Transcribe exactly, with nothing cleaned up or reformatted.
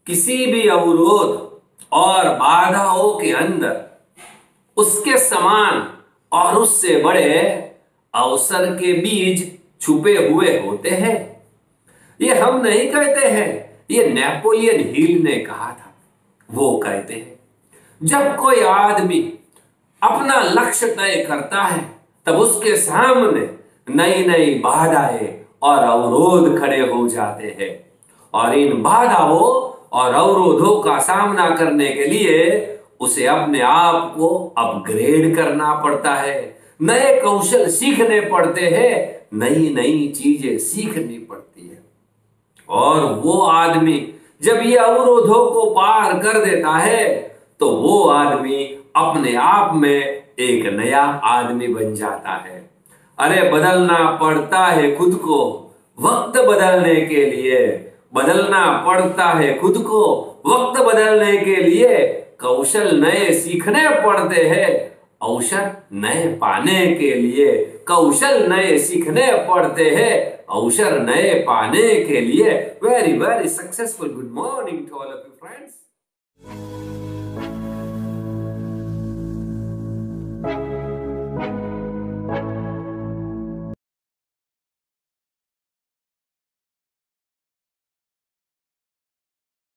किसी भी अवरोध और बाधाओं के अंदर उसके समान और उससे बड़े अवसर के बीज छुपे हुए होते हैं। ये हम नहीं कहते हैं, ये नेपोलियन हिल ने कहा था। वो कहते हैं, जब कोई आदमी अपना लक्ष्य तय करता है तब उसके सामने नई नई बाधाएं और अवरोध खड़े हो जाते हैं, और इन बाधाओं और अवरोधों का सामना करने के लिए उसे अपने आप को अपग्रेड करना पड़ता है, नए कौशल सीखने पड़ते हैं, नई नई चीजें सीखनी पड़ती है। और वो आदमी जब ये अवरोधों को पार कर देता है तो वो आदमी अपने आप में एक नया आदमी बन जाता है। अरे बदलना पड़ता है खुद को वक्त बदलने के लिए, बदलना पड़ता है खुद को वक्त बदलने के लिए, कौशल नए सीखने पड़ते हैं अवसर नए पाने के लिए, कौशल नए सीखने पड़ते हैं अवसर नए पाने के लिए। Very very successful good morning to all of you friends.